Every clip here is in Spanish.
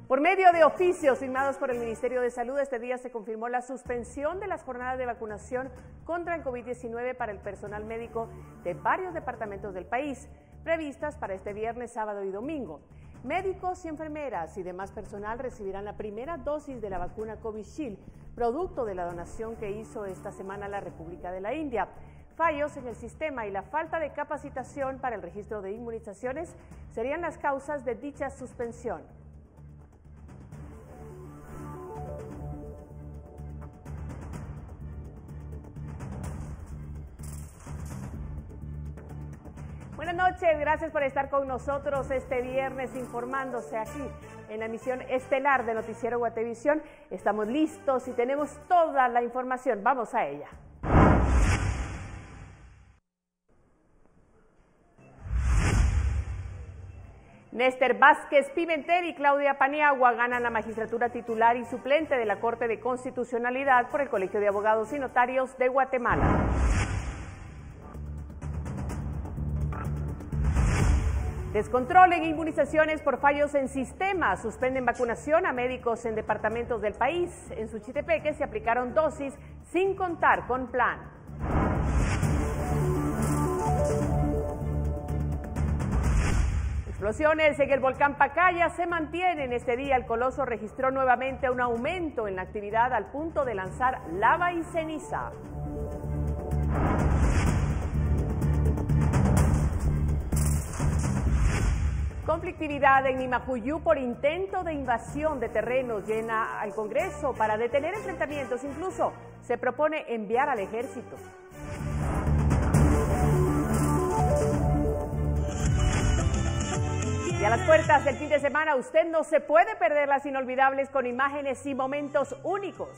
Por medio de oficios firmados por el Ministerio de Salud, este día se confirmó la suspensión de las jornadas de vacunación contra el COVID-19 para el personal médico de varios departamentos del país, previstas para este viernes, sábado y domingo. Médicos y enfermeras y demás personal recibirán la primera dosis de la vacuna Covishield, producto de la donación que hizo esta semana la República de la India. Fallos en el sistema y la falta de capacitación para el registro de inmunizaciones serían las causas de dicha suspensión. Buenas noches, gracias por estar con nosotros este viernes informándose aquí en la emisión estelar de Noticiero Guatevisión. Estamos listos y tenemos toda la información, vamos a ella. Néstor Vázquez Pimentel y Claudia Paniagua ganan la magistratura titular y suplente de la Corte de Constitucionalidad por el Colegio de Abogados y Notarios de Guatemala. Descontrol en inmunizaciones por fallos en sistema. Suspenden vacunación a médicos en departamentos del país. En Suchitepeque se aplicaron dosis sin contar con plan. Explosiones en el volcán Pacaya se mantienen. Este día el Coloso registró nuevamente un aumento en la actividad al punto de lanzar lava y ceniza. Conflictividad en Nimajuyú por intento de invasión de terrenos llena al Congreso para detener enfrentamientos. Incluso se propone enviar al ejército. Y a las puertas del fin de semana usted no se puede perder las inolvidables con imágenes y momentos únicos.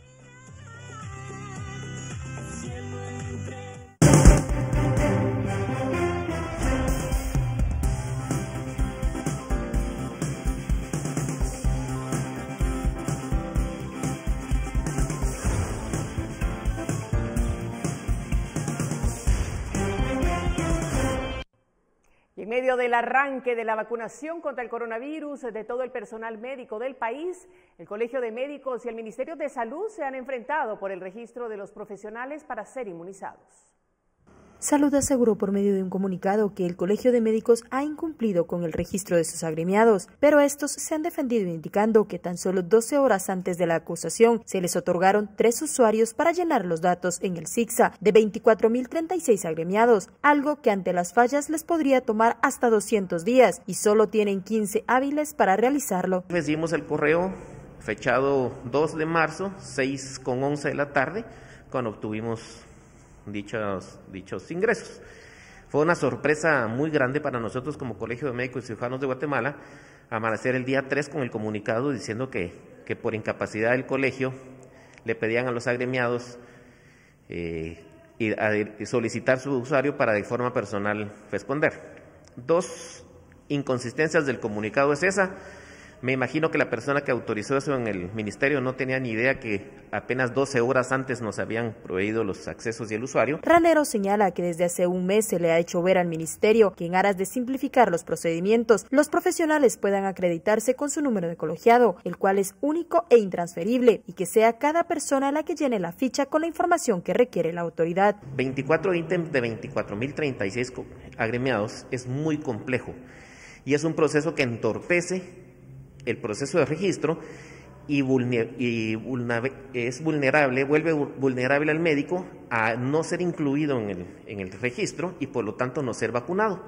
Y en medio del arranque de la vacunación contra el coronavirus de todo el personal médico del país, el Colegio de Médicos y el Ministerio de Salud se han enfrentado por el registro de los profesionales para ser inmunizados. Salud aseguró por medio de un comunicado que el Colegio de Médicos ha incumplido con el registro de sus agremiados, pero estos se han defendido indicando que tan solo 12 horas antes de la acusación se les otorgaron 3 usuarios para llenar los datos en el SIGSA de 24.036 agremiados, algo que ante las fallas les podría tomar hasta 200 días y solo tienen 15 hábiles para realizarlo. Recibimos el correo fechado 2 de marzo, 6:11 de la tarde, cuando obtuvimos dichos ingresos. Fue una sorpresa muy grande para nosotros como Colegio de Médicos y Cirujanos de Guatemala amanecer el día 3 con el comunicado diciendo que por incapacidad del colegio le pedían a los agremiados solicitar su usuario para de forma personal responder. 2 inconsistencias del comunicado es esa. Me imagino que la persona que autorizó eso en el ministerio no tenía ni idea que apenas 12 horas antes nos habían proveído los accesos y el usuario. Ranero señala que desde hace un mes se le ha hecho ver al ministerio que en aras de simplificar los procedimientos, los profesionales puedan acreditarse con su número de colegiado, el cual es único e intransferible, y que sea cada persona la que llene la ficha con la información que requiere la autoridad. 24 ítems de 24.036 agremiados es muy complejo y es un proceso que entorpece el proceso de registro y vuelve vulnerable al médico a no ser incluido en el registro y por lo tanto no ser vacunado.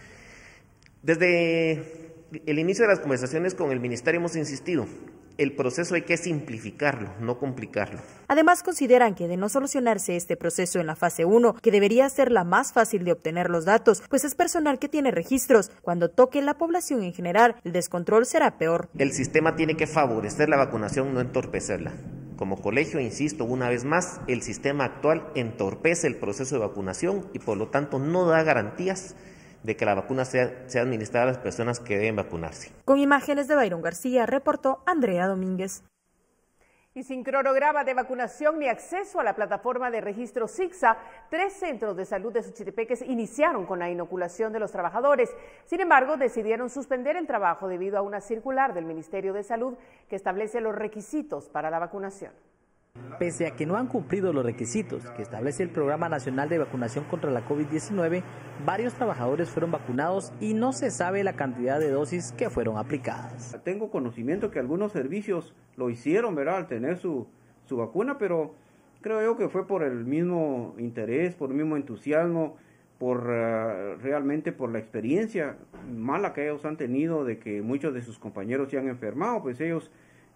Desde el inicio de las conversaciones con el ministerio hemos insistido, el proceso hay que simplificarlo, no complicarlo. Además consideran que de no solucionarse este proceso en la fase 1, que debería ser la más fácil de obtener los datos, pues es personal que tiene registros, cuando toque la población en general, el descontrol será peor. El sistema tiene que favorecer la vacunación, no entorpecerla. Como colegio, insisto una vez más, el sistema actual entorpece el proceso de vacunación y por lo tanto no da garantías de que la vacuna sea administrada a las personas que deben vacunarse. Con imágenes de Byron García, reportó Andrea Domínguez. Y sin cronograma de vacunación ni acceso a la plataforma de registro SIGSA, 3 centros de salud de Suchitepeques iniciaron con la inoculación de los trabajadores. Sin embargo, decidieron suspender el trabajo debido a una circular del Ministerio de Salud que establece los requisitos para la vacunación. Pese a que no han cumplido los requisitos que establece el Programa Nacional de Vacunación contra la COVID-19, varios trabajadores fueron vacunados y no se sabe la cantidad de dosis que fueron aplicadas. Tengo conocimiento que algunos servicios lo hicieron, ¿verdad?, al tener su vacuna, pero creo yo que fue por el mismo interés, por el mismo entusiasmo, realmente por la experiencia mala que ellos han tenido de que muchos de sus compañeros se han enfermado, pues ellos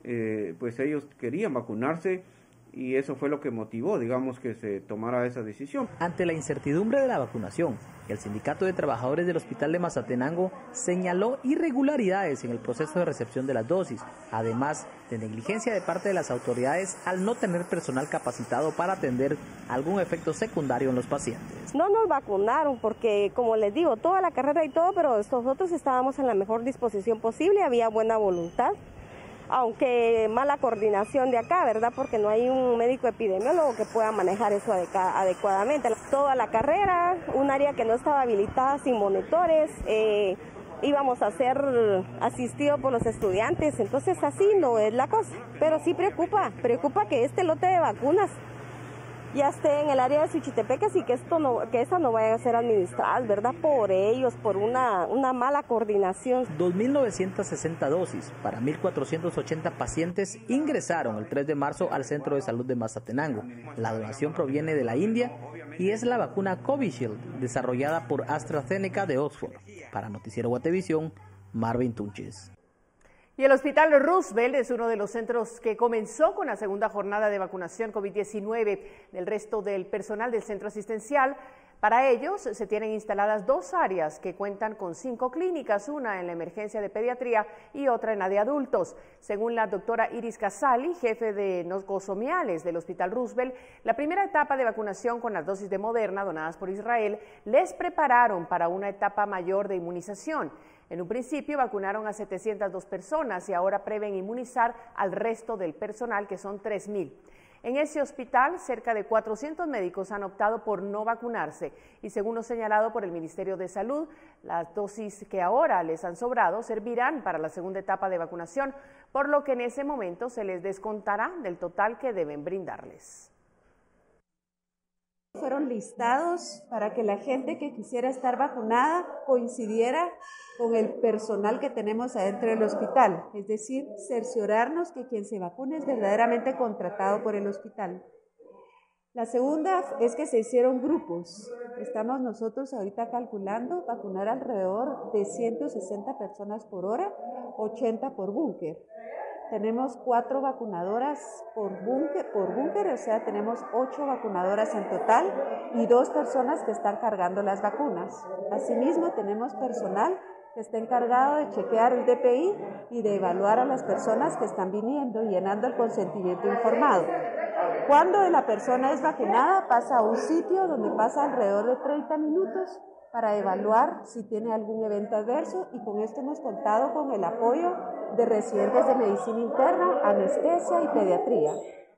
querían vacunarse. Y eso fue lo que motivó, digamos, que se tomara esa decisión. Ante la incertidumbre de la vacunación, el Sindicato de Trabajadores del Hospital de Mazatenango señaló irregularidades en el proceso de recepción de las dosis, además de negligencia de parte de las autoridades al no tener personal capacitado para atender algún efecto secundario en los pacientes. No nos vacunaron porque, como les digo, toda la carrera y todo, pero nosotros estábamos en la mejor disposición posible, había buena voluntad. Aunque mala coordinación de acá, ¿verdad? Porque no hay un médico epidemiólogo que pueda manejar eso adecuadamente. Toda la carrera, un área que no estaba habilitada sin monitores, íbamos a ser asistidos por los estudiantes, entonces así no es la cosa. Pero sí preocupa que este lote de vacunas ya esté en el área de Suchitepeques y que esa no vaya a ser administrada, ¿verdad? Por ellos, por una mala coordinación. 2.960 dosis para 1.480 pacientes ingresaron el 3 de marzo al Centro de Salud de Mazatenango. La donación proviene de la India y es la vacuna Covishield, desarrollada por AstraZeneca de Oxford. Para Noticiero Guatevisión, Marvin Tunches. Y el Hospital Roosevelt es uno de los centros que comenzó con la segunda jornada de vacunación COVID-19 del resto del personal del centro asistencial. Para ellos se tienen instaladas 2 áreas que cuentan con 5 clínicas, una en la emergencia de pediatría y otra en la de adultos. Según la doctora Iris Casali, jefe de nosocomiales del Hospital Roosevelt, la primera etapa de vacunación con las dosis de Moderna donadas por Israel les prepararon para una etapa mayor de inmunización. En un principio vacunaron a 702 personas y ahora prevén inmunizar al resto del personal, que son 3.000. En ese hospital, cerca de 400 médicos han optado por no vacunarse y, según lo señalado por el Ministerio de Salud, las dosis que ahora les han sobrado servirán para la segunda etapa de vacunación, por lo que en ese momento se les descontará del total que deben brindarles. Fueron listados para que la gente que quisiera estar vacunada coincidiera con el personal que tenemos adentro del hospital, es decir, cerciorarnos que quien se vacune es verdaderamente contratado por el hospital. La segunda es que se hicieron grupos. Estamos nosotros ahorita calculando vacunar alrededor de 160 personas por hora, 80 por búnker. Tenemos 4 vacunadoras por búnker, o sea, tenemos 8 vacunadoras en total y 2 personas que están cargando las vacunas. Asimismo, tenemos personal que está encargado de chequear el DPI y de evaluar a las personas que están viniendo, llenando el consentimiento informado. Cuando la persona es vacunada, pasa a un sitio donde pasa alrededor de 30 minutos para evaluar si tiene algún evento adverso, y con esto hemos contado con el apoyo de residentes de medicina interna, anestesia y pediatría.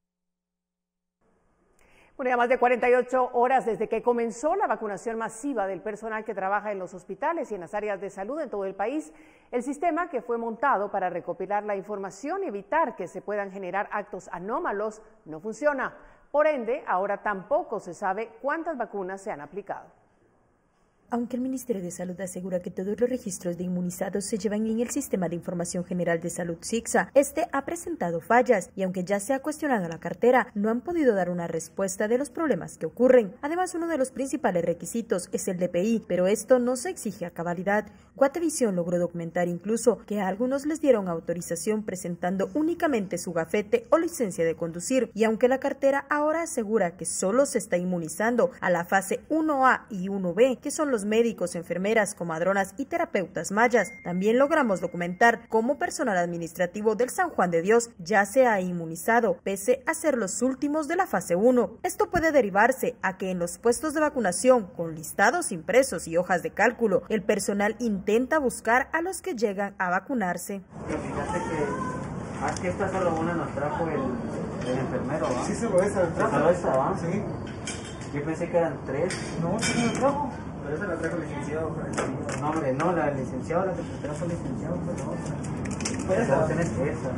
Bueno, ya más de 48 horas desde que comenzó la vacunación masiva del personal que trabaja en los hospitales y en las áreas de salud en todo el país, el sistema que fue montado para recopilar la información y evitar que se puedan generar actos anómalos no funciona. Por ende, ahora tampoco se sabe cuántas vacunas se han aplicado. Aunque el Ministerio de Salud asegura que todos los registros de inmunizados se llevan en el Sistema de Información General de Salud SIGSA, este ha presentado fallas y aunque ya se ha cuestionado la cartera, no han podido dar una respuesta de los problemas que ocurren. Además, uno de los principales requisitos es el DPI, pero esto no se exige a cabalidad. Guatevisión logró documentar incluso que a algunos les dieron autorización presentando únicamente su gafete o licencia de conducir, y aunque la cartera ahora asegura que solo se está inmunizando a la fase 1A y 1B, que son los médicos, enfermeras, comadronas y terapeutas mayas, también logramos documentar cómo personal administrativo del San Juan de Dios ya se ha inmunizado, pese a ser los últimos de la fase 1. Esto puede derivarse a que en los puestos de vacunación, con listados impresos y hojas de cálculo, el personal intenta buscar a los que llegan a vacunarse. Ah, es que esta solo una nos trajo el enfermero, ¿va? Sí, solo esa la trajo. ¿Solo esta, va? Sí. Yo pensé que eran 3. No, esa no la trajo. Pero esa la trajo el licenciado. No, hombre, no, la del licenciado, la que te trajo el licenciado fue la otra. Pues esa. Tenés esa.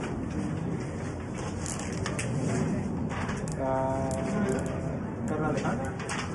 Carla Alejandra.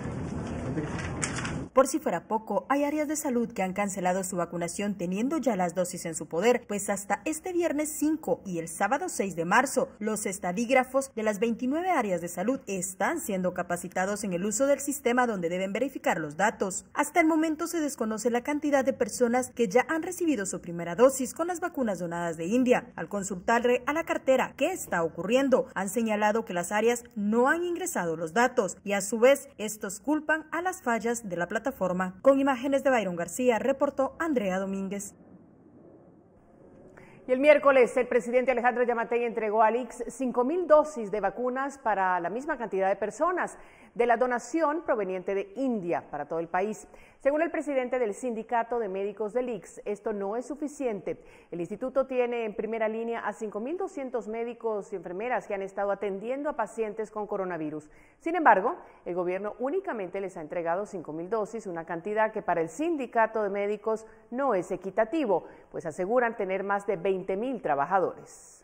Por si fuera poco, hay áreas de salud que han cancelado su vacunación teniendo ya las dosis en su poder, pues hasta este viernes 5 y el sábado 6 de marzo, los estadígrafos de las 29 áreas de salud están siendo capacitados en el uso del sistema donde deben verificar los datos. Hasta el momento se desconoce la cantidad de personas que ya han recibido su primera dosis con las vacunas donadas de India. Al consultarle a la cartera qué está ocurriendo, han señalado que las áreas no han ingresado los datos y a su vez estos culpan a las fallas de la plataforma. Con imágenes de Byron García, reportó Andrea Domínguez. Y el miércoles, el presidente Alejandro Yamatei entregó al ICS 5.000 dosis de vacunas para la misma cantidad de personas de la donación proveniente de India para todo el país. Según el presidente del Sindicato de Médicos del ICS, esto no es suficiente. El instituto tiene en primera línea a 5.200 médicos y enfermeras que han estado atendiendo a pacientes con coronavirus. Sin embargo, el gobierno únicamente les ha entregado 5.000 dosis, una cantidad que para el Sindicato de Médicos no es equitativo, pues aseguran tener más de 20.000 trabajadores.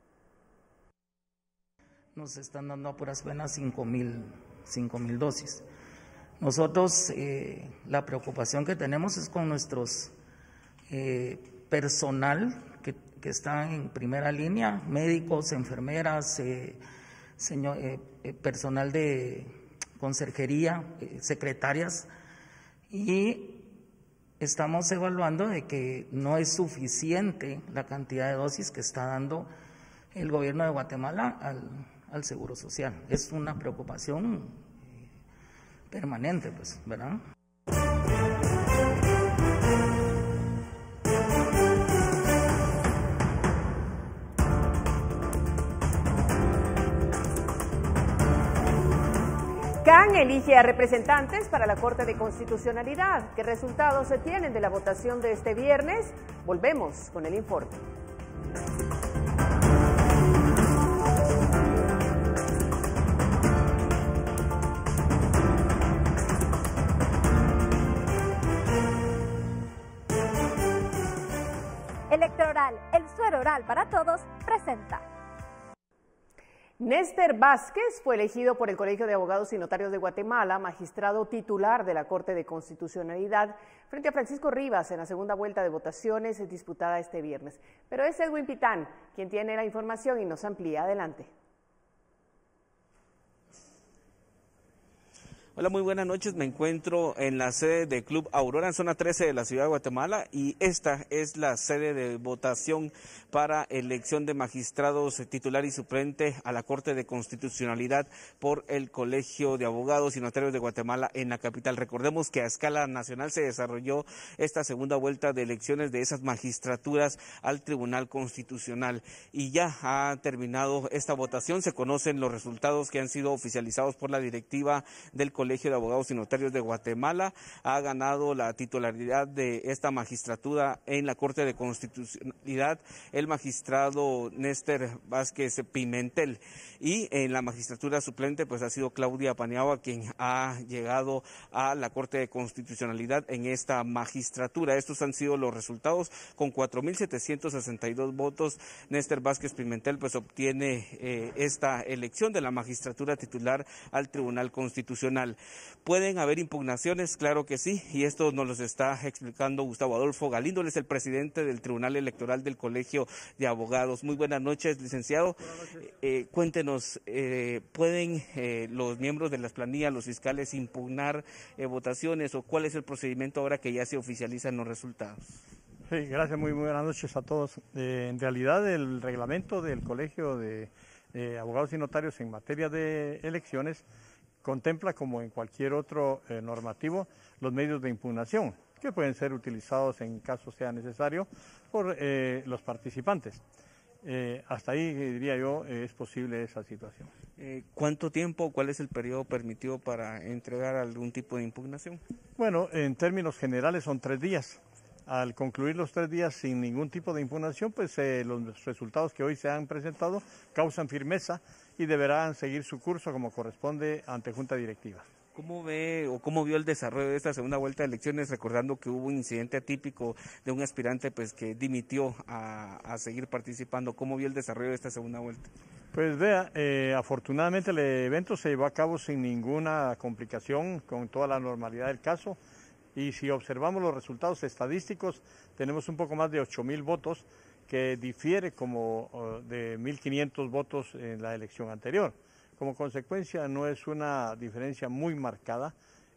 Nos están dando a puras penas 5.000 dosis. Nosotros la preocupación que tenemos es con nuestros personal que está en primera línea, médicos, enfermeras, personal de conserjería, secretarias, y estamos evaluando de que no es suficiente la cantidad de dosis que está dando el gobierno de Guatemala al Seguro Social. Es una preocupación permanente, pues, ¿verdad? CAN elige a representantes para la Corte de Constitucionalidad. ¿Qué resultados se tienen de la votación de este viernes? Volvemos con el informe. Electoral, el suero oral para todos, presenta. Néstor Vázquez fue elegido por el Colegio de Abogados y Notarios de Guatemala, magistrado titular de la Corte de Constitucionalidad, frente a Francisco Rivas en la segunda vuelta de votaciones disputada este viernes. Pero es Edwin Pitán quien tiene la información y nos amplía. Adelante. Hola, muy buenas noches. Me encuentro en la sede de Club Aurora, en zona 13 de la ciudad de Guatemala, y esta es la sede de votación para elección de magistrados titular y suplente a la Corte de Constitucionalidad por el Colegio de Abogados y Notarios de Guatemala en la capital. Recordemos que a escala nacional se desarrolló esta segunda vuelta de elecciones de esas magistraturas al Tribunal Constitucional y ya ha terminado esta votación. Se conocen los resultados que han sido oficializados por la directiva del Colegio de Abogados y Notarios de Guatemala. Ha ganado la titularidad de esta magistratura en la Corte de Constitucionalidad el magistrado Néstor Vázquez Pimentel, y en la magistratura suplente pues ha sido Claudia Paniagua quien ha llegado a la Corte de Constitucionalidad en esta magistratura. Estos han sido los resultados. Con 4.762 votos, Néstor Vázquez Pimentel pues obtiene esta elección de la magistratura titular al Tribunal Constitucional. ¿Pueden haber impugnaciones? Claro que sí, y esto nos lo está explicando Gustavo Adolfo Galindo, él es el presidente del Tribunal Electoral del Colegio de Abogados. Muy buenas noches, licenciado. Cuéntenos, ¿pueden los miembros de las planillas, los fiscales, impugnar votaciones, o cuál es el procedimiento ahora que ya se oficializan los resultados? Sí, gracias, muy buenas noches a todos. En realidad el reglamento del Colegio de Abogados y Notarios en materia de elecciones contempla, como en cualquier otro normativo, los medios de impugnación que pueden ser utilizados en caso sea necesario por los participantes. Hasta ahí, diría yo, es posible esa situación. ¿Cuánto tiempo, cuál es el periodo permitido para entregar algún tipo de impugnación? Bueno, en términos generales son 3 días. Al concluir los 3 días sin ningún tipo de impugnación, pues los resultados que hoy se han presentado causan firmeza y deberán seguir su curso como corresponde ante Junta Directiva. ¿Cómo ve o cómo vio el desarrollo de esta segunda vuelta de elecciones, recordando que hubo un incidente atípico de un aspirante pues que dimitió a seguir participando? ¿Cómo vio el desarrollo de esta segunda vuelta? Pues vea, afortunadamente el evento se llevó a cabo sin ninguna complicación, con toda la normalidad del caso, y si observamos los resultados estadísticos, tenemos un poco más de 8.000 votos, que difiere como de 1.500 votos en la elección anterior. Como consecuencia no es una diferencia muy marcada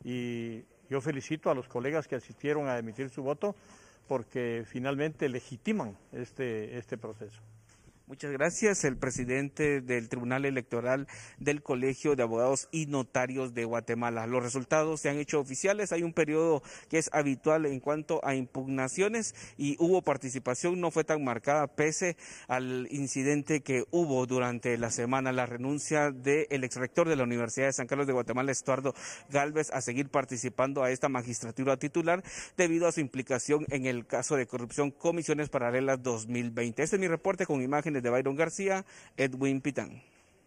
y yo felicito a los colegas que asistieron a emitir su voto porque finalmente legitiman este proceso. Muchas gracias. El presidente del Tribunal Electoral del Colegio de Abogados y Notarios de Guatemala. Los resultados se han hecho oficiales. Hay un periodo que es habitual en cuanto a impugnaciones y hubo participación, no fue tan marcada pese al incidente que hubo durante la semana, la renuncia del exrector de la Universidad de San Carlos de Guatemala, Estuardo Gálvez, a seguir participando a esta magistratura titular debido a su implicación en el caso de corrupción Comisiones Paralelas 2020. Este es mi reporte con imágenes de Byron García, Edwin Pitán.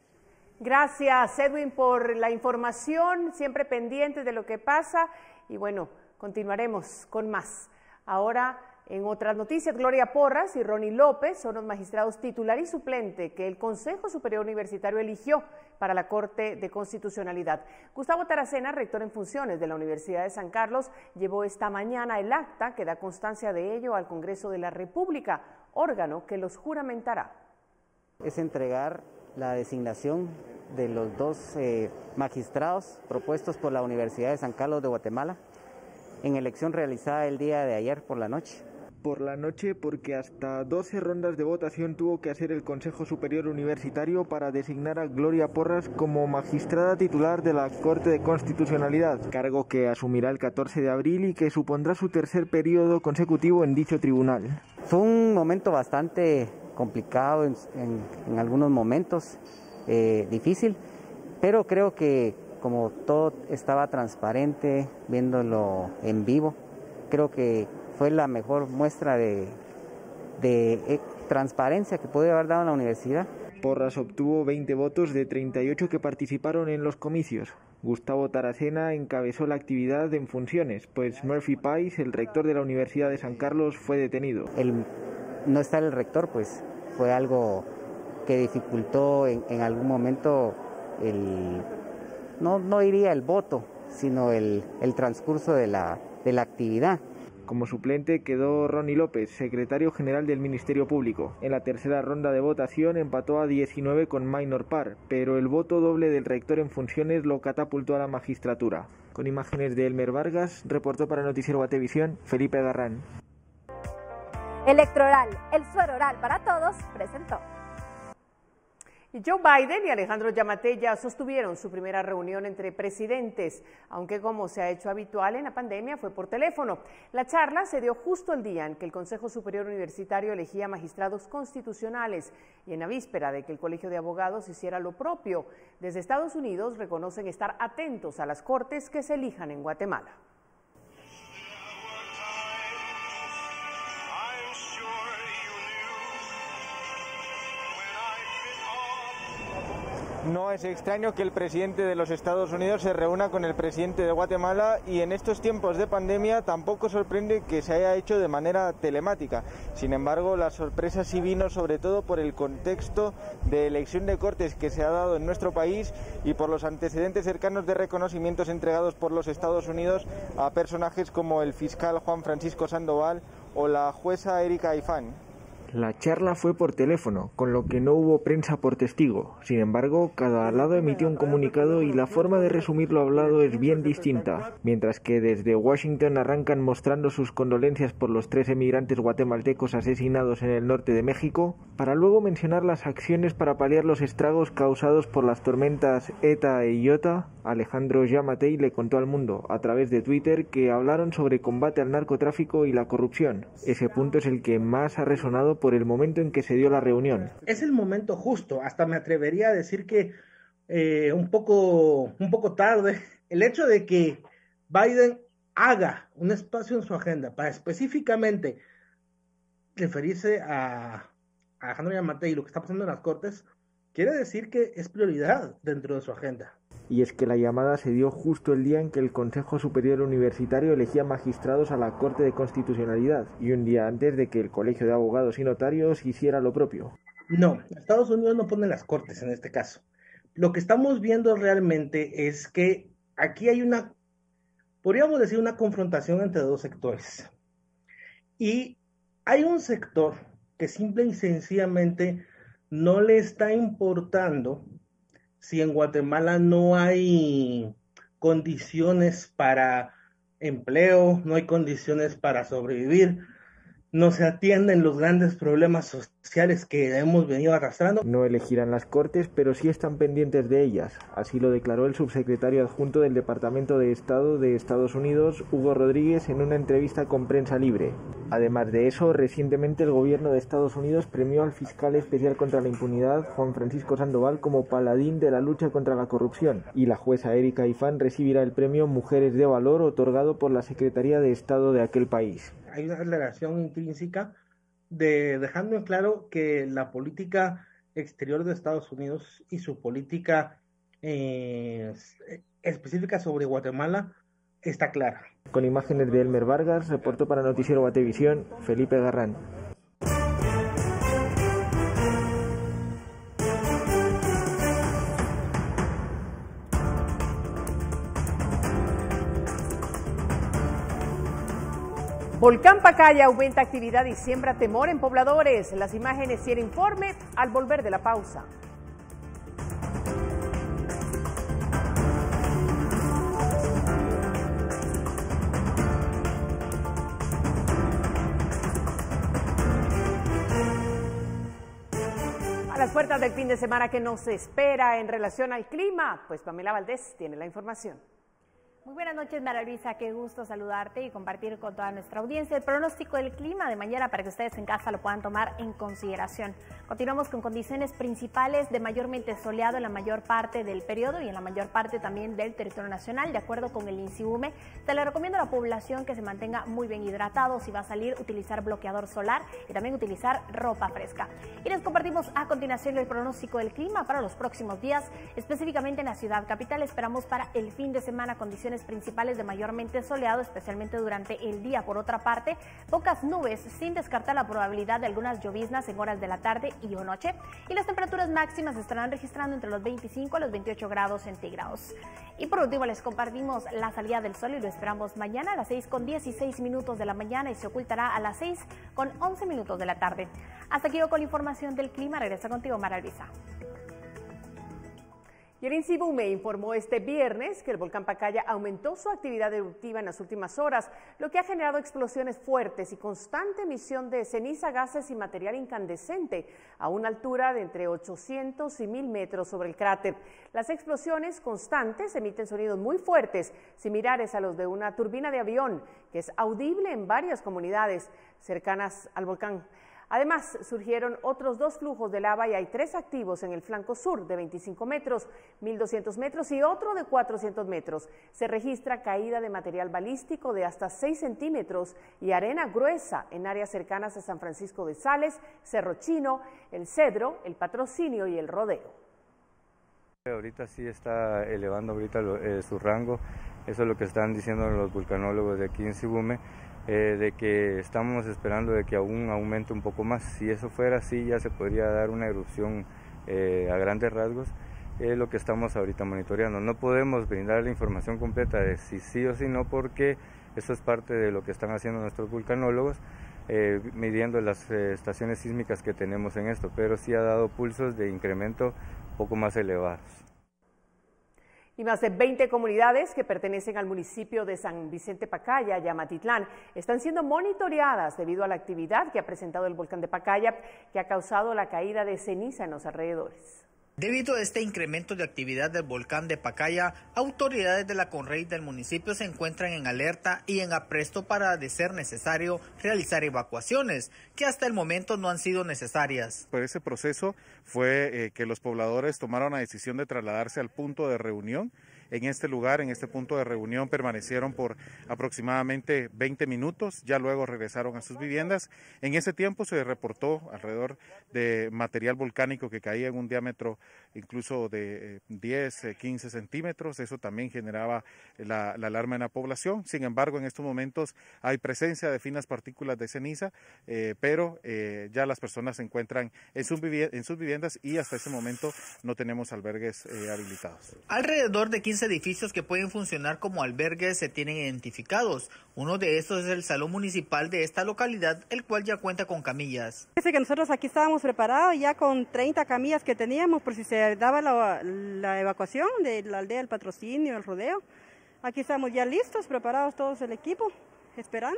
Gracias, Edwin, por la información, siempre pendientes de lo que pasa y bueno, continuaremos con más. Ahora, en otras noticias, Gloria Porras y Ronnie López son los magistrados titular y suplente que el Consejo Superior Universitario eligió para la Corte de Constitucionalidad. Gustavo Taracena, rector en funciones de la Universidad de San Carlos, llevó esta mañana el acta que da constancia de ello al Congreso de la República, órgano que los juramentará. Es entregar la designación de los 2 magistrados propuestos por la Universidad de San Carlos de Guatemala en elección realizada el día de ayer por la noche. Por la noche porque hasta 12 rondas de votación tuvo que hacer el Consejo Superior Universitario para designar a Gloria Porras como magistrada titular de la Corte de Constitucionalidad, cargo que asumirá el 14 de abril y que supondrá su tercer periodo consecutivo en dicho tribunal. Fue un momento bastante complicado en algunos momentos, difícil, pero creo que como todo estaba transparente, viéndolo en vivo, creo que fue la mejor muestra de transparencia que puede haber dado en la universidad. Porras obtuvo 20 votos de 38 que participaron en los comicios. Gustavo Taracena encabezó la actividad en funciones, pues Murphy Pais, el rector de la Universidad de San Carlos, fue detenido. No estar el rector, pues fue algo que dificultó en algún momento no diría el voto, sino el transcurso de la actividad. Como suplente quedó Ronnie López, secretario general del Ministerio Público. En la tercera ronda de votación empató a 19 con minor par, pero el voto doble del rector en funciones lo catapultó a la magistratura. Con imágenes de Elmer Vargas, reportó para Noticiero Guatevisión, Felipe Garrán. Electroral, el suero oral para todos, presentó. Joe Biden y Alejandro Yamatei ya sostuvieron su primera reunión entre presidentes, aunque como se ha hecho habitual en la pandemia fue por teléfono. La charla se dio justo el día en que el Consejo Superior Universitario elegía magistrados constitucionales y en la víspera de que el Colegio de Abogados hiciera lo propio. Desde Estados Unidos reconocen estar atentos a las cortes que se elijan en Guatemala. No es extraño que el presidente de los Estados Unidos se reúna con el presidente de Guatemala y en estos tiempos de pandemia tampoco sorprende que se haya hecho de manera telemática. Sin embargo, la sorpresa sí vino sobre todo por el contexto de elección de cortes que se ha dado en nuestro país y por los antecedentes cercanos de reconocimientos entregados por los Estados Unidos a personajes como el fiscal Juan Francisco Sandoval o la jueza Erika Aifán. La charla fue por teléfono, con lo que no hubo prensa por testigo. Sin embargo, cada lado emitió un comunicado y la forma de resumir lo hablado es bien distinta. Mientras que desde Washington arrancan mostrando sus condolencias por los 3 emigrantes guatemaltecos asesinados en el norte de México, para luego mencionar las acciones para paliar los estragos causados por las tormentas Eta e Iota, Alejandro Yamatei le contó al mundo a través de Twitter que hablaron sobre combate al narcotráfico y la corrupción. Ese punto es el que más ha resonado por el momento en que se dio la reunión. Es el momento justo, hasta me atrevería a decir que un poco tarde. El hecho de que Biden haga un espacio en su agenda para específicamente referirse a Alejandro Yamatei y lo que está pasando en las Cortes, quiere decir que es prioridad dentro de su agenda. Y es que la llamada se dio justo el día en que el Consejo Superior Universitario elegía magistrados a la Corte de Constitucionalidad y un día antes de que el Colegio de Abogados y Notarios hiciera lo propio. No, Estados Unidos no pone las Cortes en este caso. Lo que estamos viendo realmente es que aquí hay podríamos decir, una confrontación entre dos sectores. Y hay un sector que simple y sencillamente no le está importando si en Guatemala no hay condiciones para empleo, no hay condiciones para sobrevivir, no se atienden los grandes problemas sociales que hemos venido arrastrando. No elegirán las Cortes, pero sí están pendientes de ellas. Así lo declaró el subsecretario adjunto del Departamento de Estado de Estados Unidos, Hugo Rodríguez, en una entrevista con Prensa Libre. Además de eso, recientemente el gobierno de Estados Unidos premió al fiscal especial contra la impunidad, Juan Francisco Sandoval, como paladín de la lucha contra la corrupción. Y la jueza Erika Ifán recibirá el premio Mujeres de Valor, otorgado por la Secretaría de Estado de aquel país. Hay una relación intrínseca dejando en claro que la política exterior de Estados Unidos y su política específica sobre Guatemala está clara. Con imágenes de Elmer Vargas, reportó para Noticiero Guatevisión, Felipe Garrán. Volcán Pacaya aumenta actividad y siembra temor en pobladores. Las imágenes y el informe al volver de la pausa. A las puertas del fin de semana que nos espera en relación al clima, pues Pamela Valdés tiene la información. Muy buenas noches, Mara Luisa, qué gusto saludarte y compartir con toda nuestra audiencia el pronóstico del clima de mañana para que ustedes en casa lo puedan tomar en consideración. Continuamos con condiciones principales de mayormente soleado en la mayor parte del periodo y en la mayor parte también del territorio nacional, de acuerdo con el INSIUME. Se le recomienda a la población que se mantenga muy bien hidratado, si va a salir, utilizar bloqueador solar y también utilizar ropa fresca. Y les compartimos a continuación el pronóstico del clima para los próximos días, específicamente en la ciudad capital. Esperamos para el fin de semana condiciones principales de mayormente soleado, especialmente durante el día. Por otra parte, pocas nubes, sin descartar la probabilidad de algunas lloviznas en horas de la tarde y o noche. Y las temperaturas máximas estarán registrando entre los 25 a los 28 grados centígrados. Y por último, les compartimos la salida del sol y lo esperamos mañana a las 6:16 de la mañana y se ocultará a las 6:11 de la tarde. Hasta aquí yo con la información del clima. Regresa contigo, Mara Luisa. Y el INSIUME informó este viernes que el volcán Pacaya aumentó su actividad eruptiva en las últimas horas, lo que ha generado explosiones fuertes y constante emisión de ceniza, gases y material incandescente a una altura de entre 800 y 1000 metros sobre el cráter. Las explosiones constantes emiten sonidos muy fuertes, similares a los de una turbina de avión, que es audible en varias comunidades cercanas al volcán. Además, surgieron otros 2 flujos de lava y hay 3 activos en el flanco sur de 25 metros, 1200 metros y otro de 400 metros. Se registra caída de material balístico de hasta 6 centímetros y arena gruesa en áreas cercanas a San Francisco de Sales, Cerro Chino, El Cedro, El Patrocinio y El Rodeo. Ahorita sí está elevando su rango, eso es lo que están diciendo los vulcanólogos de aquí en INSIUME. De que estamos esperando de que aún aumente un poco más. Si eso fuera así, ya se podría dar una erupción a grandes rasgos. Es lo que estamos ahorita monitoreando. No podemos brindar la información completa de si sí o si no, porque eso es parte de lo que están haciendo nuestros vulcanólogos, midiendo las estaciones sísmicas que tenemos en esto, pero sí ha dado pulsos de incremento un poco más elevados. Y más de 20 comunidades que pertenecen al municipio de San Vicente Pacaya y Amatitlán están siendo monitoreadas debido a la actividad que ha presentado el volcán de Pacaya, que ha causado la caída de ceniza en los alrededores. Debido a este incremento de actividad del volcán de Pacaya, autoridades de la CONREI del municipio se encuentran en alerta y en apresto para, de ser necesario, realizar evacuaciones, que hasta el momento no han sido necesarias. Por ese proceso fue que los pobladores tomaron la decisión de trasladarse al punto de reunión en este lugar, en este punto de reunión, permanecieron por aproximadamente 20 minutos, ya luego regresaron a sus viviendas. En ese tiempo se reportó alrededor de material volcánico que caía en un diámetro incluso de 10, 15 centímetros, eso también generaba la alarma en la población. Sin embargo, en estos momentos hay presencia de finas partículas de ceniza, pero ya las personas se encuentran en sus viviendas y hasta ese momento no tenemos albergues habilitados. Alrededor de 15 edificios que pueden funcionar como albergues se tienen identificados. Uno de estos es el salón municipal de esta localidad, el cual ya cuenta con camillas. Dice que nosotros aquí estábamos preparados ya con 30 camillas que teníamos por si se daba la evacuación de la aldea del Patrocinio, el rodeo. Aquí estamos ya listos, preparados todos el equipo, esperando.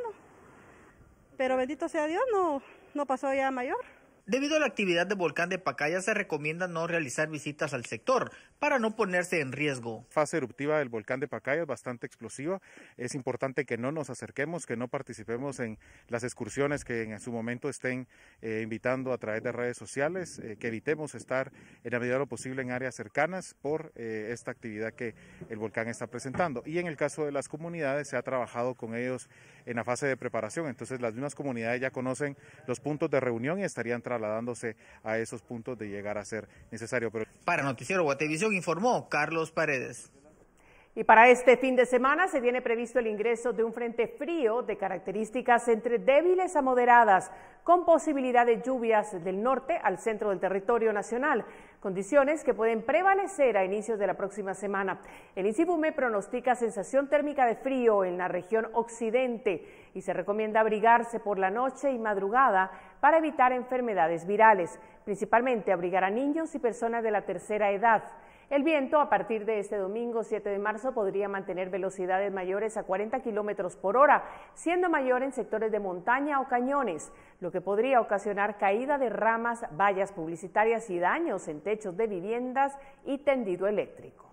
Pero bendito sea Dios, no pasó ya a mayor. Debido a la actividad del volcán de Pacaya, se recomienda no realizar visitas al sector para no ponerse en riesgo. La fase eruptiva del volcán de Pacaya es bastante explosiva. Es importante que no nos acerquemos, que no participemos en las excursiones que en su momento estén invitando a través de redes sociales, que evitemos estar en la medida de lo posible en áreas cercanas por esta actividad que el volcán está presentando. Y en el caso de las comunidades, se ha trabajado con ellos en la fase de preparación. Entonces las mismas comunidades ya conocen los puntos de reunión y estarían trasladándose a esos puntos de llegar a ser necesario. Para Noticiero Guatevisión informó Carlos Paredes. Y para este fin de semana se tiene previsto el ingreso de un frente frío de características entre débiles a moderadas, con posibilidad de lluvias del norte al centro del territorio nacional, condiciones que pueden prevalecer a inicios de la próxima semana. El INSIBUME pronostica sensación térmica de frío en la región occidente y se recomienda abrigarse por la noche y madrugada para evitar enfermedades virales, principalmente abrigar a niños y personas de la tercera edad. El viento a partir de este domingo 7 de marzo podría mantener velocidades mayores a 40 kilómetros por hora, siendo mayor en sectores de montaña o cañones, lo que podría ocasionar caída de ramas, vallas publicitarias y daños en techos de viviendas y tendido eléctrico.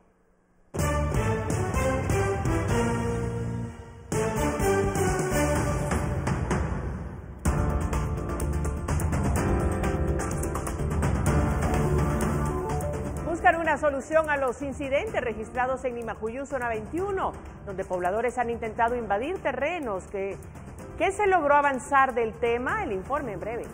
Buscan una solución a los incidentes registrados en Nimajuyú, zona 21, donde pobladores han intentado invadir terrenos. ¿Qué se logró avanzar del tema? El informe en breve.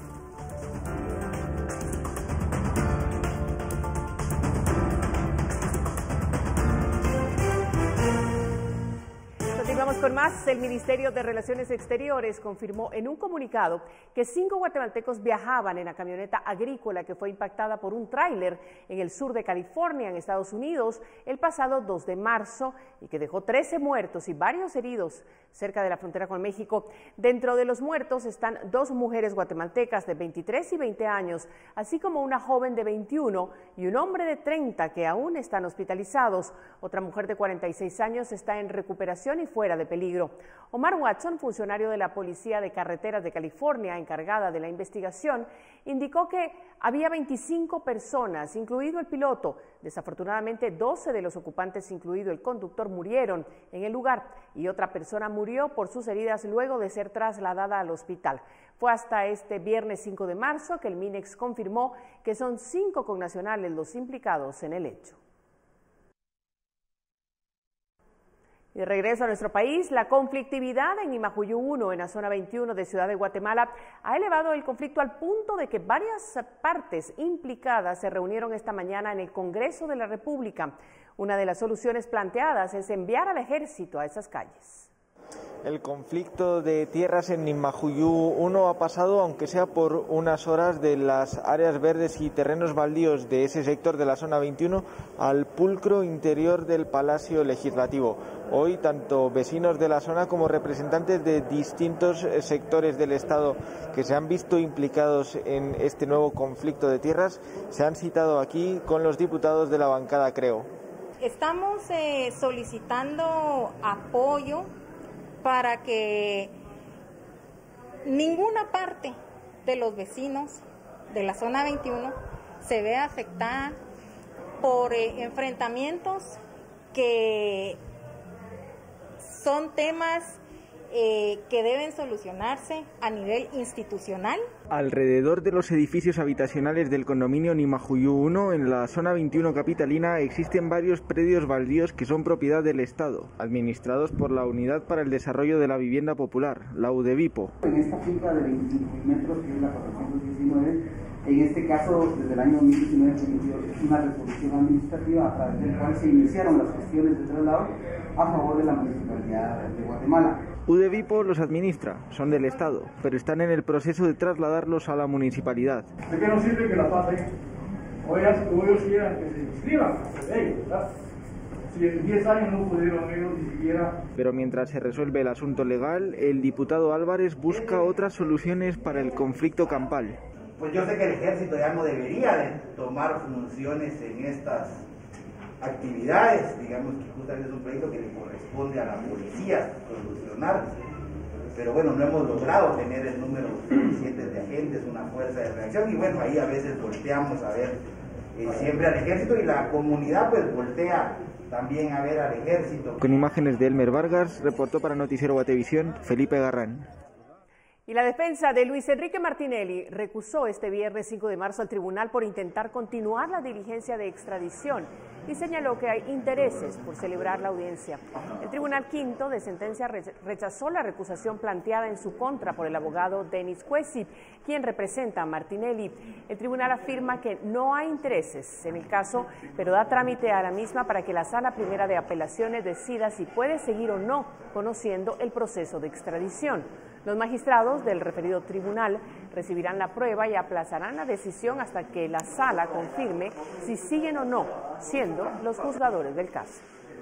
Continuamos con más. El Ministerio de Relaciones Exteriores confirmó en un comunicado que 5 guatemaltecos viajaban en la camioneta agrícola que fue impactada por un tráiler en el sur de California, en Estados Unidos, el pasado 2 de marzo y que dejó 13 muertos y varios heridos cerca de la frontera con México. Dentro de los muertos están 2 mujeres guatemaltecas de 23 y 20 años, así como una joven de 21 y un hombre de 30 que aún están hospitalizados. Otra mujer de 46 años está en recuperación y fuera de peligro. Omar Watson, funcionario de la Policía de Carreteras de California, encargada de la investigación, indicó que había 25 personas, incluido el piloto. Desafortunadamente, 12 de los ocupantes, incluido el conductor, murieron en el lugar y otra persona murió por sus heridas luego de ser trasladada al hospital. Fue hasta este viernes 5 de marzo que el MINEX confirmó que son 5 connacionales los implicados en el hecho. De regreso a nuestro país, la conflictividad en Nimajuyú 1, en la zona 21 de Ciudad de Guatemala, ha elevado el conflicto al punto de que varias partes implicadas se reunieron esta mañana en el Congreso de la República. Una de las soluciones planteadas es enviar al ejército a esas calles. El conflicto de tierras en Nimajuyú 1 ha pasado, aunque sea por unas horas, de las áreas verdes y terrenos baldíos de ese sector de la zona 21 al pulcro interior del Palacio Legislativo. Hoy, tanto vecinos de la zona como representantes de distintos sectores del Estado que se han visto implicados en este nuevo conflicto de tierras se han citado aquí con los diputados de la bancada Creo. Estamos solicitando apoyo para que ninguna parte de los vecinos de la zona 21 se vea afectada por enfrentamientos que son temas que deben solucionarse a nivel institucional. Alrededor de los edificios habitacionales del condominio Nimajuyú 1, en la zona 21 capitalina, existen varios predios baldíos que son propiedad del Estado, administrados por la Unidad para el Desarrollo de la Vivienda Popular, la UDEVIPO. En esta finca de 25 metros, que es la 419, en este caso, desde el año 2019 se emitió una resolución administrativa a través del cual se iniciaron las gestiones de traslado a favor de la Municipalidad de Guatemala. UDEVIPO los administra, son del Estado, pero están en el proceso de trasladarlos a la municipalidad. ¿De qué nos sirve que la pasen? O ellos quieran que se inscriban, ¿verdad? Si en 10 años no pudieron ellos ni siquiera... Pero mientras se resuelve el asunto legal, el diputado Álvarez busca otras soluciones para el conflicto campal. Pues yo sé que el ejército ya no debería de tomar funciones en estas actividades, digamos que justamente es un proyecto que le corresponde a la policía solucionar, pero bueno, no hemos logrado tener el número suficiente de agentes, una fuerza de reacción, y bueno, ahí a veces volteamos a ver siempre al ejército, y la comunidad pues voltea también a ver al ejército. Con imágenes de Elmer Vargas, reportó para Noticiero Guatevisión, Felipe Garrán. Y la defensa de Luis Enrique Martinelli recusó este viernes 5 de marzo al tribunal por intentar continuar la diligencia de extradición y señaló que hay intereses por celebrar la audiencia. El Tribunal Quinto de Sentencia rechazó la recusación planteada en su contra por el abogado Denis Cuesi, quien representa a Martinelli. El tribunal afirma que no hay intereses en el caso, pero da trámite a la misma para que la Sala Primera de Apelaciones decida si puede seguir o no conociendo el proceso de extradición. Los magistrados del referido tribunal recibirán la prueba y aplazarán la decisión hasta que la sala confirme si siguen o no siendo los juzgadores del caso.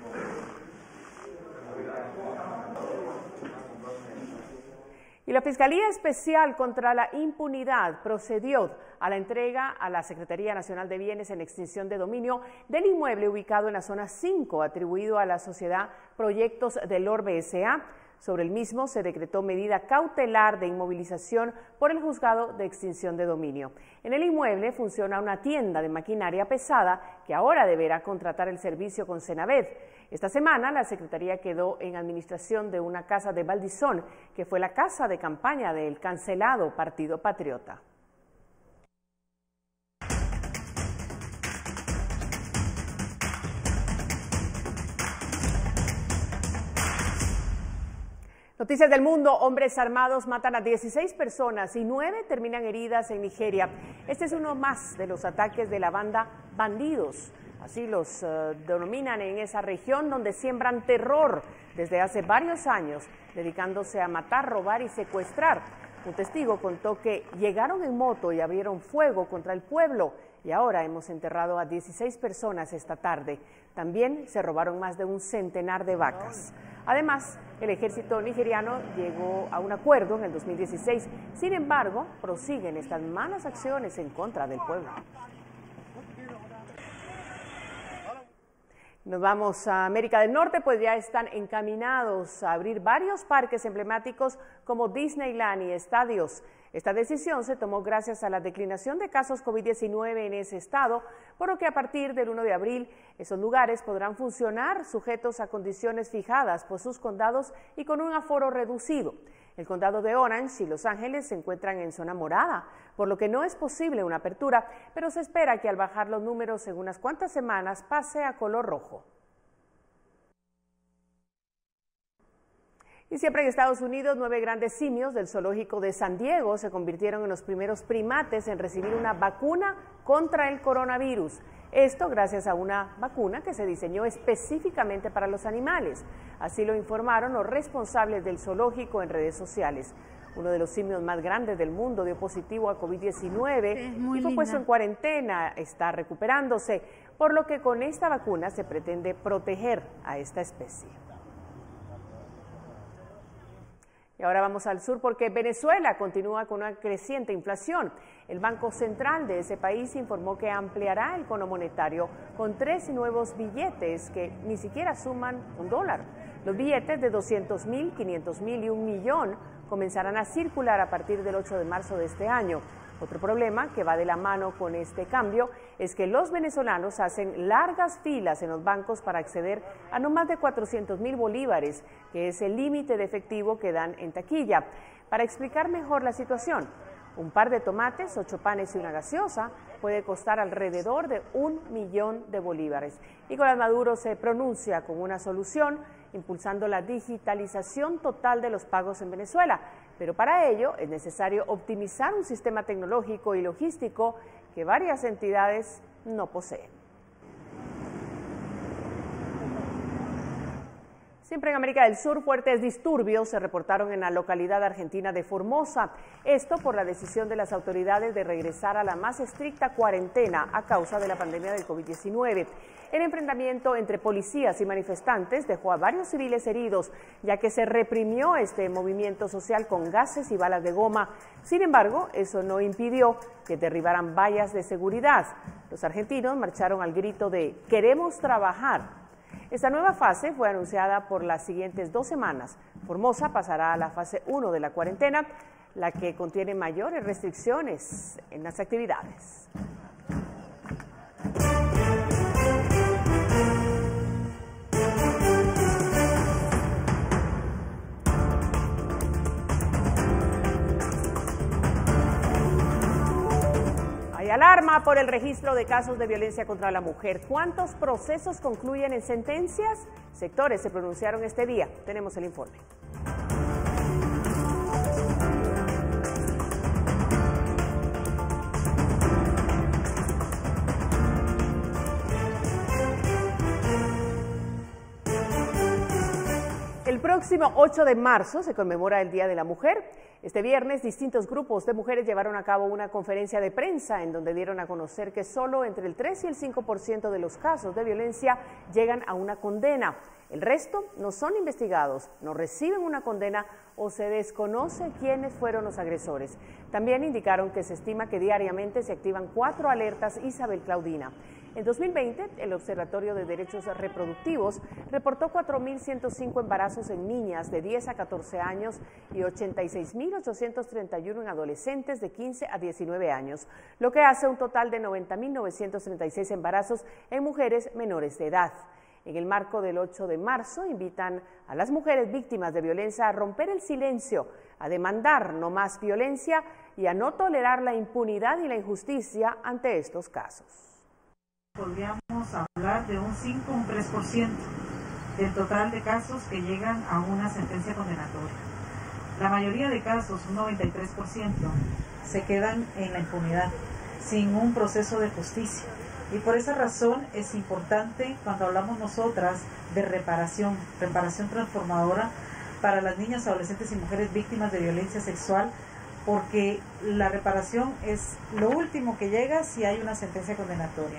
Y la Fiscalía Especial contra la Impunidad procedió a la entrega a la Secretaría Nacional de Bienes en Extinción de Dominio del inmueble ubicado en la zona 5, atribuido a la sociedad Proyectos del Orbe S.A. Sobre el mismo se decretó medida cautelar de inmovilización por el Juzgado de Extinción de Dominio. En el inmueble funciona una tienda de maquinaria pesada que ahora deberá contratar el servicio con Senaved. Esta semana la Secretaría quedó en administración de una casa de Valdizón, que fue la casa de campaña del cancelado Partido Patriota. Noticias del mundo: hombres armados matan a 16 personas y 9 terminan heridas en Nigeria. Este es uno más de los ataques de la banda Bandidos, así los denominan en esa región, donde siembran terror desde hace varios años, dedicándose a matar, robar y secuestrar. Un testigo contó que llegaron en moto y abrieron fuego contra el pueblo, y ahora hemos enterrado a 16 personas esta tarde. También se robaron más de un centenar de vacas. Además, el ejército nigeriano llegó a un acuerdo en el 2016. Sin embargo, prosiguen estas malas acciones en contra del pueblo. Nos vamos a América del Norte, pues ya están encaminados a abrir varios parques emblemáticos como Disneyland y estadios. Esta decisión se tomó gracias a la declinación de casos COVID-19 en ese estado, por lo que a partir del 1 de abril esos lugares podrán funcionar sujetos a condiciones fijadas por sus condados y con un aforo reducido. El condado de Orange y Los Ángeles se encuentran en zona morada, por lo que no es posible una apertura, pero se espera que al bajar los números en unas cuantas semanas pase a color rojo. Y siempre en Estados Unidos, 9 grandes simios del zoológico de San Diego se convirtieron en los primeros primates en recibir una vacuna contra el coronavirus. Esto gracias a una vacuna que se diseñó específicamente para los animales. Así lo informaron los responsables del zoológico en redes sociales. Uno de los simios más grandes del mundo dio positivo a COVID-19 y fue puesto en cuarentena, está recuperándose, por lo que con esta vacuna se pretende proteger a esta especie. Y ahora vamos al sur porque Venezuela continúa con una creciente inflación. El Banco Central de ese país informó que ampliará el cono monetario con 3 nuevos billetes que ni siquiera suman $1. Los billetes de 200.000, 500.000 y $1 millón comenzarán a circular a partir del 8 de marzo de este año. Otro problema que va de la mano con este cambio es que los venezolanos hacen largas filas en los bancos para acceder a no más de 400.000 bolívares, que es el límite de efectivo que dan en taquilla. Para explicar mejor la situación, un par de tomates, 8 panes y una gaseosa puede costar alrededor de 1 millón de bolívares. Nicolás Maduro se pronuncia con una solución, impulsando la digitalización total de los pagos en Venezuela. Pero para ello es necesario optimizar un sistema tecnológico y logístico que varias entidades no poseen. Siempre en América del Sur, fuertes disturbios se reportaron en la localidad argentina de Formosa. Esto por la decisión de las autoridades de regresar a la más estricta cuarentena a causa de la pandemia del COVID-19. El enfrentamiento entre policías y manifestantes dejó a varios civiles heridos, ya que se reprimió este movimiento social con gases y balas de goma. Sin embargo, eso no impidió que derribaran vallas de seguridad. Los argentinos marcharon al grito de "Queremos trabajar". Esta nueva fase fue anunciada por las siguientes 2 semanas. Formosa pasará a la fase 1 de la cuarentena, la que contiene mayores restricciones en las actividades. Hay alarma por el registro de casos de violencia contra la mujer. ¿Cuántos procesos concluyen en sentencias? Sectores se pronunciaron este día. Tenemos el informe. El próximo 8 de marzo se conmemora el Día de la Mujer. Este viernes, distintos grupos de mujeres llevaron a cabo una conferencia de prensa en donde dieron a conocer que solo entre el 3 y el 5% de los casos de violencia llegan a una condena. El resto no son investigados, no reciben una condena o se desconoce quiénes fueron los agresores. También indicaron que se estima que diariamente se activan 4 alertas Isabel Claudina. En 2020, el Observatorio de Derechos Reproductivos reportó 4.105 embarazos en niñas de 10 a 14 años y 86.831 en adolescentes de 15 a 19 años, lo que hace un total de 90.936 embarazos en mujeres menores de edad. En el marco del 8 de marzo, invitan a las mujeres víctimas de violencia a romper el silencio, a demandar no más violencia y a no tolerar la impunidad y la injusticia ante estos casos. Podríamos hablar de un 5 o un 3% del total de casos que llegan a una sentencia condenatoria. La mayoría de casos, un 93%, se quedan en la impunidad, sin un proceso de justicia. Y por esa razón es importante cuando hablamos nosotras de reparación transformadora para las niñas, adolescentes y mujeres víctimas de violencia sexual, porque la reparación es lo último que llega si hay una sentencia condenatoria.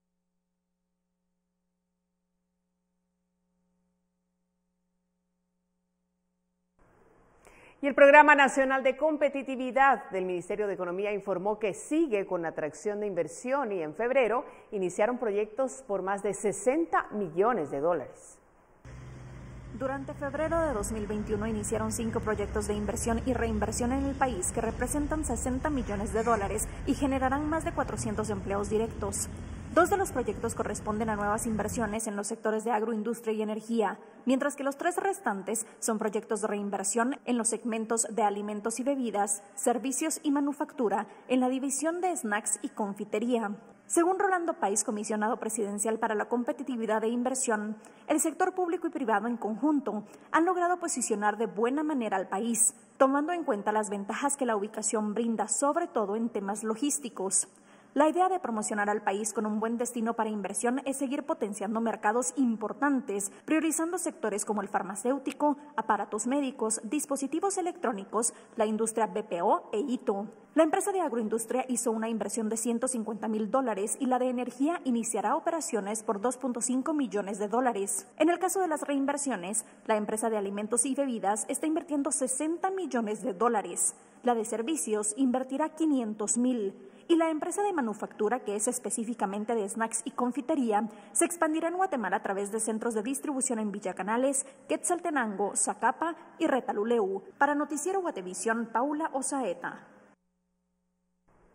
Y el Programa Nacional de Competitividad del Ministerio de Economía informó que sigue con atracción de inversión y en febrero iniciaron proyectos por más de 60 millones de dólares. Durante febrero de 2021 iniciaron 5 proyectos de inversión y reinversión en el país que representan 60 millones de dólares y generarán más de 400 empleos directos. 2 de los proyectos corresponden a nuevas inversiones en los sectores de agroindustria y energía, mientras que los 3 restantes son proyectos de reinversión en los segmentos de alimentos y bebidas, servicios y manufactura, en la división de snacks y confitería. Según Rolando Páez, comisionado presidencial para la competitividad e inversión, el sector público y privado en conjunto han logrado posicionar de buena manera al país, tomando en cuenta las ventajas que la ubicación brinda, sobre todo en temas logísticos. La idea de promocionar al país con un buen destino para inversión es seguir potenciando mercados importantes, priorizando sectores como el farmacéutico, aparatos médicos, dispositivos electrónicos, la industria BPO e ITO. La empresa de agroindustria hizo una inversión de $150,000 y la de energía iniciará operaciones por $2.5 millones. En el caso de las reinversiones, la empresa de alimentos y bebidas está invirtiendo $60 millones. La de servicios invertirá $500,000. Y la empresa de manufactura, que es específicamente de snacks y confitería, se expandirá en Guatemala a través de centros de distribución en Villacanales, Quetzaltenango, Zacapa y Retaluleu. Para Noticiero Guatevisión, Paula Osaeta.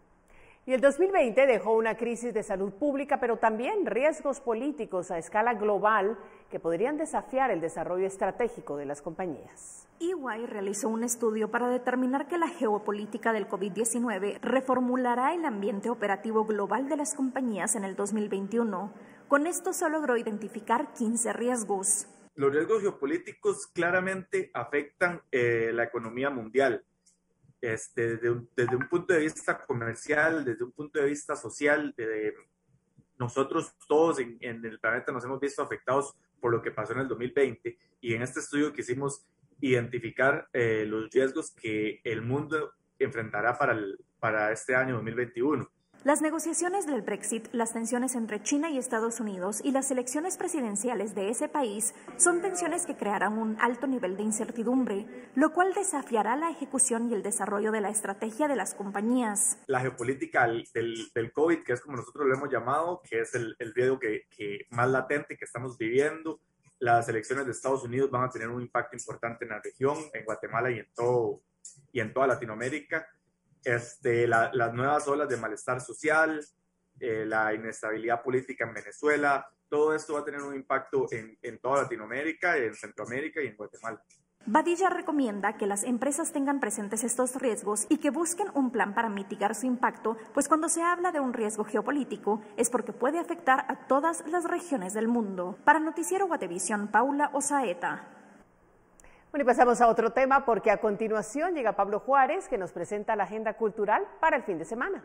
Y el 2020 dejó una crisis de salud pública, pero también riesgos políticos a escala global que podrían desafiar el desarrollo estratégico de las compañías. EY realizó un estudio para determinar que la geopolítica del COVID-19 reformulará el ambiente operativo global de las compañías en el 2021. Con esto se logró identificar 15 riesgos. Los riesgos geopolíticos claramente afectan la economía mundial. Desde un punto de vista comercial, desde un punto de vista social, nosotros todos en el planeta nos hemos visto afectados por lo que pasó en el 2020 y en este estudio quisimos identificar los riesgos que el mundo enfrentará para este año 2021. Las negociaciones del Brexit, las tensiones entre China y Estados Unidos y las elecciones presidenciales de ese país son tensiones que crearán un alto nivel de incertidumbre, lo cual desafiará la ejecución y el desarrollo de la estrategia de las compañías. La geopolítica del COVID, que es como nosotros lo hemos llamado, que es el riesgo que más latente que estamos viviendo. Las elecciones de Estados Unidos van a tener un impacto importante en la región, en Guatemala y en toda Latinoamérica. Las nuevas olas de malestar social, la inestabilidad política en Venezuela, todo esto va a tener un impacto en toda Latinoamérica, en Centroamérica y en Guatemala. Badilla recomienda que las empresas tengan presentes estos riesgos y que busquen un plan para mitigar su impacto, pues cuando se habla de un riesgo geopolítico es porque puede afectar a todas las regiones del mundo. Para Noticiero Guatevisión, Paula Osaeta. Bueno, y pasamos a otro tema porque a continuación llega Pablo Juárez, que nos presenta la agenda cultural para el fin de semana.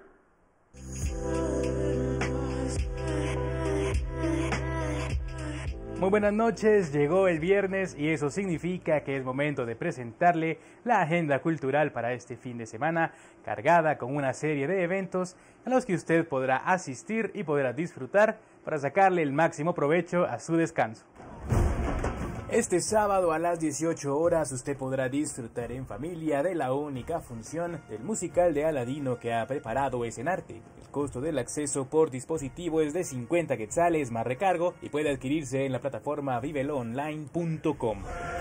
Muy buenas noches, llegó el viernes y eso significa que es momento de presentarle la agenda cultural para este fin de semana, cargada con una serie de eventos a los que usted podrá asistir y podrá disfrutar para sacarle el máximo provecho a su descanso. Este sábado a las 18 horas usted podrá disfrutar en familia de la única función del musical de Aladino que ha preparado Escenarte. El costo del acceso por dispositivo es de 50 quetzales más recargo y puede adquirirse en la plataforma viveloonline.com.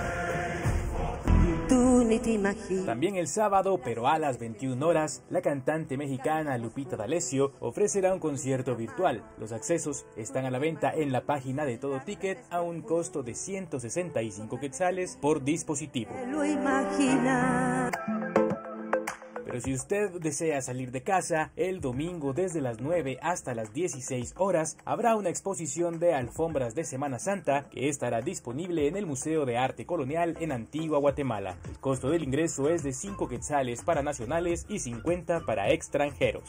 También el sábado, pero a las 21 horas, la cantante mexicana Lupita D'Alessio ofrecerá un concierto virtual. Los accesos están a la venta en la página de Todo Ticket a un costo de 165 quetzales por dispositivo. Pero si usted desea salir de casa, el domingo desde las 9 hasta las 16 horas habrá una exposición de alfombras de Semana Santa que estará disponible en el Museo de Arte Colonial en Antigua Guatemala. El costo del ingreso es de 5 quetzales para nacionales y 50 para extranjeros.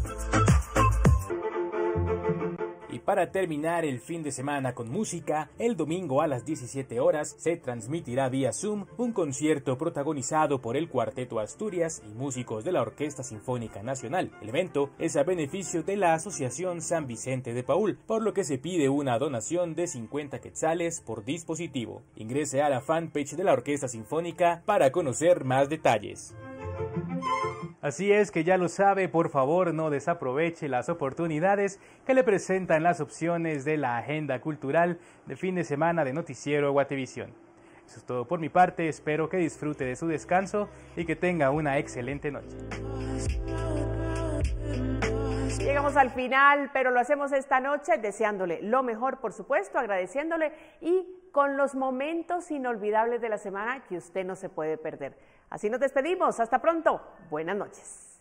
Y para terminar el fin de semana con música, el domingo a las 17 horas se transmitirá vía Zoom un concierto protagonizado por el Cuarteto Asturias y músicos de la Orquesta Sinfónica Nacional. El evento es a beneficio de la Asociación San Vicente de Paúl, por lo que se pide una donación de 50 quetzales por dispositivo. Ingrese a la fanpage de la Orquesta Sinfónica para conocer más detalles. Así es que ya lo sabe, por favor no desaproveche las oportunidades que le presentan las opciones de la agenda cultural de fin de semana de Noticiero Guatevisión. Eso es todo por mi parte, espero que disfrute de su descanso y que tenga una excelente noche. Llegamos al final, pero lo hacemos esta noche deseándole lo mejor, por supuesto, agradeciéndole y con los momentos inolvidables de la semana que usted no se puede perder. Así nos despedimos, hasta pronto, buenas noches.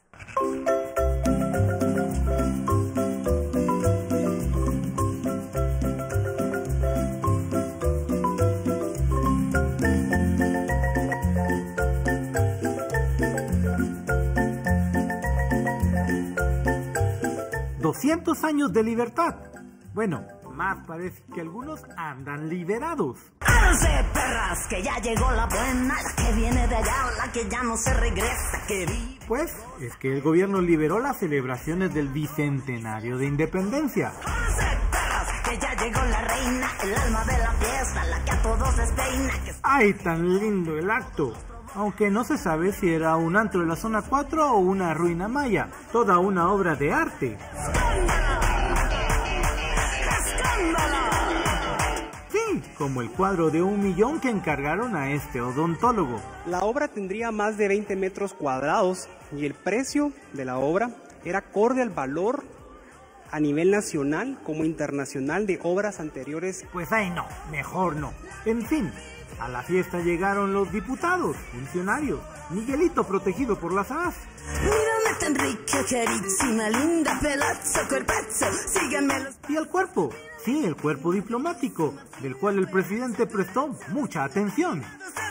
200 años de libertad. Bueno, más parece que algunos andan liberados. ¡Ábranse, perras! Que ya llegó la buena, la que viene de allá, la que ya no se regresa, que vi. Pues es que el gobierno liberó las celebraciones del Bicentenario de Independencia. ¡Ábranse, perras! Que ya llegó la reina, el alma de la fiesta, la que a todos despeina. ¡Ay, tan lindo el acto! Aunque no se sabe si era un antro de la zona 4 o una ruina maya, toda una obra de arte. Sí, como el cuadro de 1 millón que encargaron a este odontólogo. La obra tendría más de 20 metros cuadrados y el precio de la obra era acorde al valor a nivel nacional como internacional de obras anteriores. Pues ahí no, mejor no. En fin, a la fiesta llegaron los diputados, funcionarios, Miguelito protegido por las AS. Mírame tan rica, carísima, linda, pelazo, cuerpazo, síganme los... Y el cuerpo, sí, el cuerpo diplomático, del cual el presidente prestó mucha atención.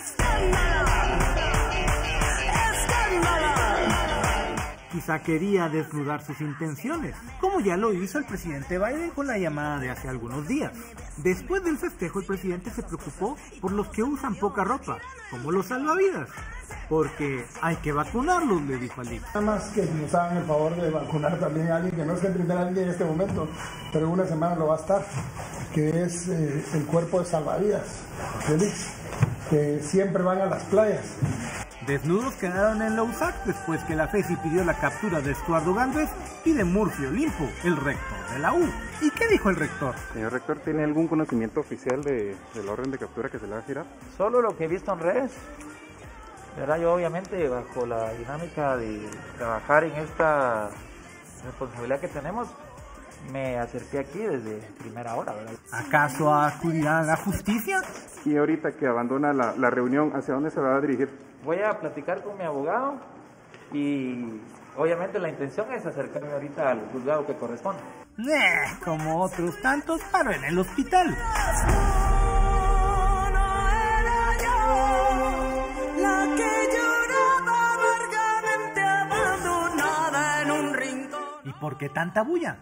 Quizá quería desnudar sus intenciones, como ya lo hizo el presidente Biden con la llamada de hace algunos días. Después del festejo, el presidente se preocupó por los que usan poca ropa, como los salvavidas, porque hay que vacunarlos, le dijo al DIF. Nada más que nos hagan el favor de vacunar también a alguien que no esté en primera línea en este momento, pero en una semana lo va a estar, que es el cuerpo de salvavidas, Félix, que siempre van a las playas. Desnudos quedaron en la USAC después que la FESI pidió la captura de Estuardo Galvez y de Murphy Olimpo, el rector de la U. ¿Y qué dijo el rector? Señor rector, ¿tiene algún conocimiento oficial de la orden de captura que se le va a girar? Solo lo que he visto en redes. ¿Verdad? Yo obviamente bajo la dinámica de trabajar en esta responsabilidad que tenemos, me acerqué aquí desde primera hora, ¿verdad? ¿Acaso acudirá a la justicia? Y ahorita que abandona la reunión, ¿hacia dónde se va a dirigir? Voy a platicar con mi abogado y obviamente la intención es acercarme ahorita al juzgado que corresponde. Como otros tantos, pero en el hospital. La que lloraba amargamente abandonada en un rincón. ¿Y por qué tanta bulla?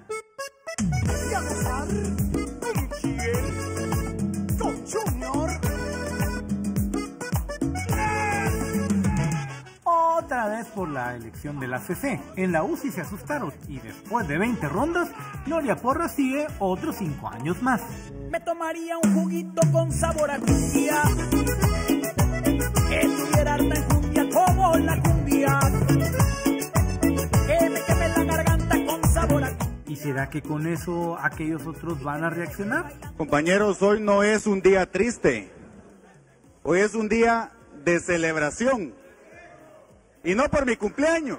Otra vez por la elección de la CC. En la UCI se asustaron y después de 20 rondas, Gloria Porras sigue otros 5 años más. Me tomaría un juguito con sabor a cumbia, que tuviera harta enjundia como la cumbia, que me queme la garganta con sabor a cumbia. ¿Y será que con eso aquellos otros van a reaccionar? Compañeros, hoy no es un día triste, hoy es un día de celebración. Y no por mi cumpleaños.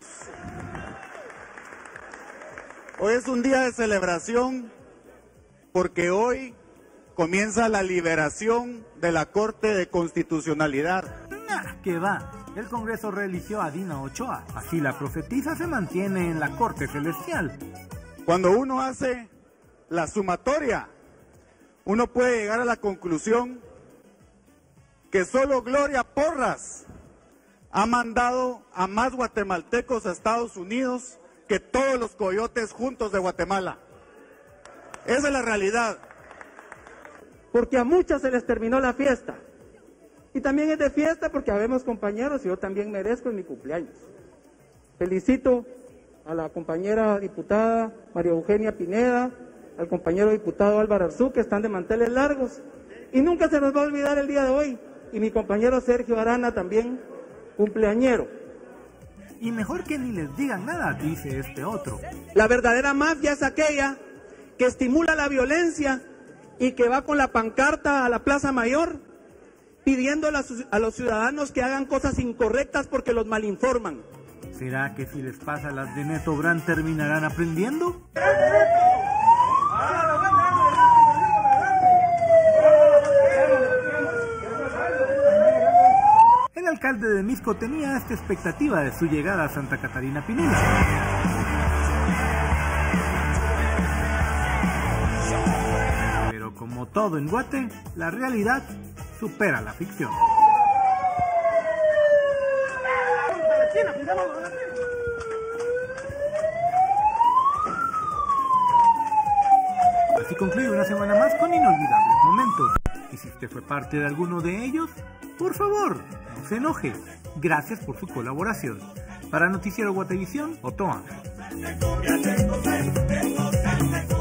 Hoy es un día de celebración porque hoy comienza la liberación de la Corte de Constitucionalidad. ¿Qué va? El Congreso reeligió a Dina Ochoa. Así la profetisa se mantiene en la Corte Celestial. Cuando uno hace la sumatoria, uno puede llegar a la conclusión que solo Gloria Porras ha mandado a más guatemaltecos a Estados Unidos que todos los coyotes juntos de Guatemala. Esa es la realidad. Porque a muchos se les terminó la fiesta. Y también es de fiesta porque habemos compañeros y yo también merezco en mi cumpleaños. Felicito a la compañera diputada María Eugenia Pineda, al compañero diputado Álvaro Arzú, que están de manteles largos. Y nunca se nos va a olvidar el día de hoy. Y mi compañero Sergio Arana también, cumpleañero. Y mejor que ni les digan nada, dice este otro. La verdadera mafia es aquella que estimula la violencia y que va con la pancarta a la Plaza Mayor pidiéndole a los ciudadanos que hagan cosas incorrectas porque los malinforman. ¿Será que si les pasa las de Neto Brand terminarán aprendiendo? El alcalde de Misco tenía esta expectativa de su llegada a Santa Catarina Pinula. Pero como todo en Guate, la realidad supera la ficción. Así concluye una semana más con inolvidables momentos. Y si usted fue parte de alguno de ellos, por favor, no se enoje. Gracias por su colaboración. Para Noticiero Guatevisión, Otto Ángel.